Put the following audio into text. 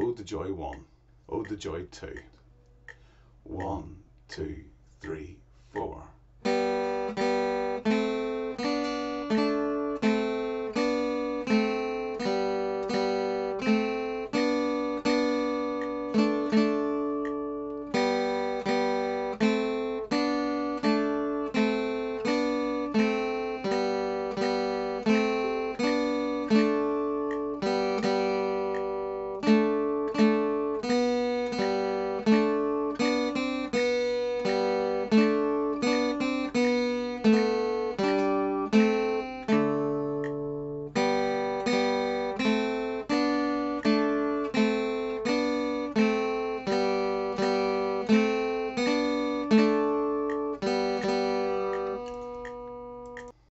Ode to Joy 1, Ode to Joy 2. 1, 2, 3, 4.